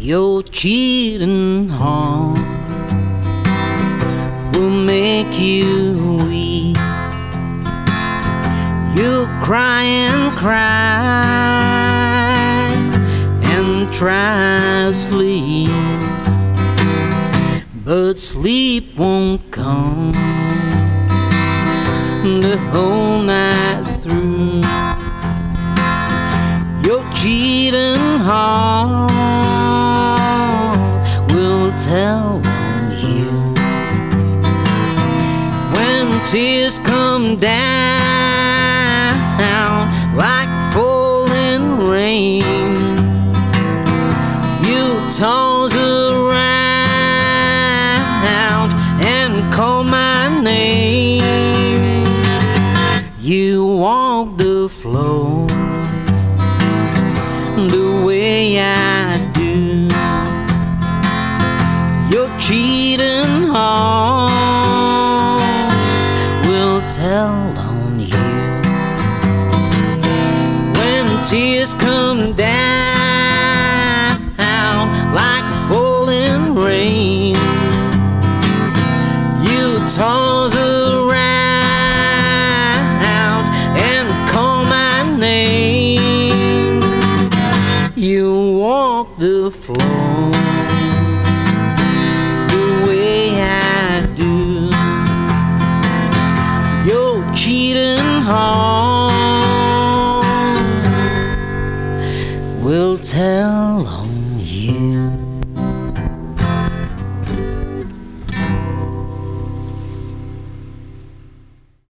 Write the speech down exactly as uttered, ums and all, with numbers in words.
Your cheating heart will make you weep. You'll cry and cry and try to sleep, but sleep won't come the whole night through. Your cheating heart will tell on you when tears come down like falling rain. You toss around and call my name. You walk the floor the way I do. Your cheating heart will tell on you when tears come down like falling rain. You toss around and call my name. You walk the floor the way I do. Your cheating heart will tell